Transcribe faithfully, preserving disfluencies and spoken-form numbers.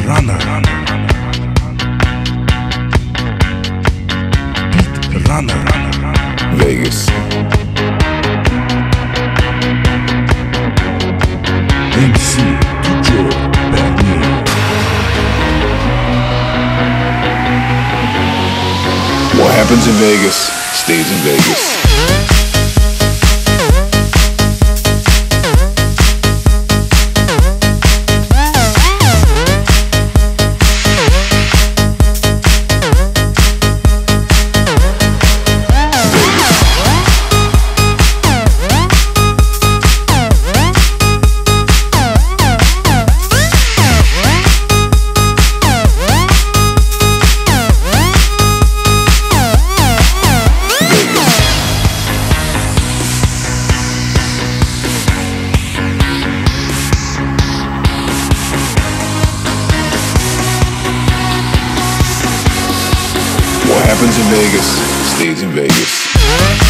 BeatRunner. BeatRunner. Vegas. M C D J Bernie. What happens in Vegas stays in Vegas. What happens in Vegas stays in Vegas.